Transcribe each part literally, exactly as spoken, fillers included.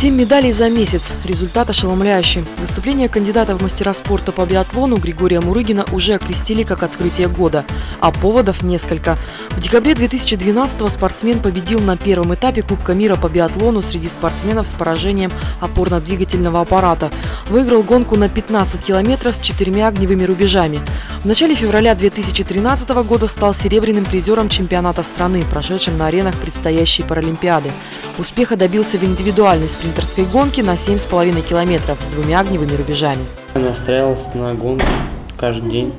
Семь медалей за месяц. Результат ошеломляющий. Выступление кандидата в мастера спорта по биатлону Григория Мурыгина уже окрестили как открытие года, а поводов несколько. В декабре две тысячи двенадцатого спортсмен победил на первом этапе Кубка мира по биатлону среди спортсменов с поражением опорно-двигательного аппарата. Выиграл гонку на пятнадцать километров с четырьмя огневыми рубежами. В начале февраля две тысячи тринадцатого года стал серебряным призером чемпионата страны, прошедшим на аренах предстоящей Паралимпиады. Успеха добился в индивидуальной спринтерской гонке на семь с половиной километров с двумя огневыми рубежами. Я настраивался на гонку каждый день.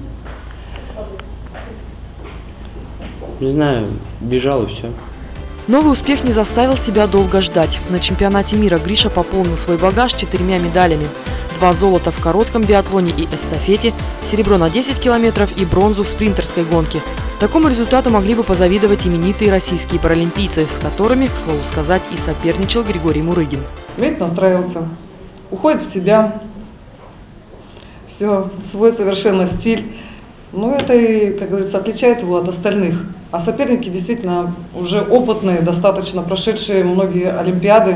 Не знаю, бежал и все. Новый успех не заставил себя долго ждать. На чемпионате мира Гриша пополнил свой багаж четырьмя медалями. Два золота в коротком биатлоне и эстафете, серебро на десять километров и бронзу в спринтерской гонке. Такому результату могли бы позавидовать именитые российские паралимпийцы, с которыми, к слову сказать, и соперничал Григорий Мурыгин. Умеет настраиваться, уходит в себя, все, свой совершенно стиль. Но это и, как говорится, отличает его от остальных. А соперники действительно уже опытные, достаточно прошедшие многие олимпиады.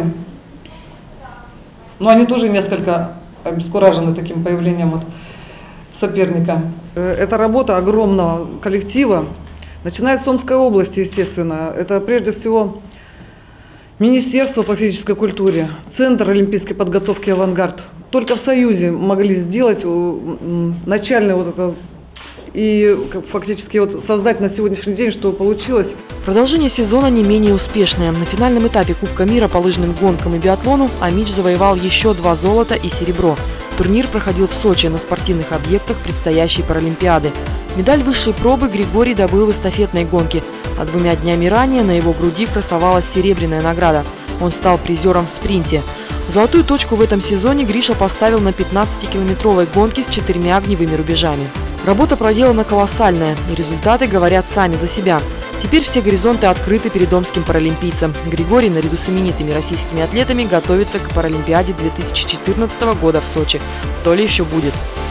Но они тоже несколько обескуражены таким появлением от соперника. Это работа огромного коллектива. Начиная с Омской области, естественно. Это прежде всего Министерство по физической культуре, Центр олимпийской подготовки «Авангард». Только в Союзе могли сделать начальный вот это и фактически вот создать на сегодняшний день, что получилось. Продолжение сезона не менее успешное. На финальном этапе Кубка мира по лыжным гонкам и биатлону Амич завоевал еще два золота и серебро. Турнир проходил в Сочи на спортивных объектах предстоящей Паралимпиады. Медаль высшей пробы Григорий добыл в эстафетной гонке, а двумя днями ранее на его груди красовалась серебряная награда. Он стал призером в спринте. Золотую точку в этом сезоне Гриша поставил на пятнадцатикилометровой гонке с четырьмя огневыми рубежами. Работа проделана колоссальная, и результаты говорят сами за себя. Теперь все горизонты открыты перед омским паралимпийцем. Григорий, наряду с именитыми российскими атлетами, готовится к Паралимпиаде две тысячи четырнадцатого года в Сочи. То ли еще будет.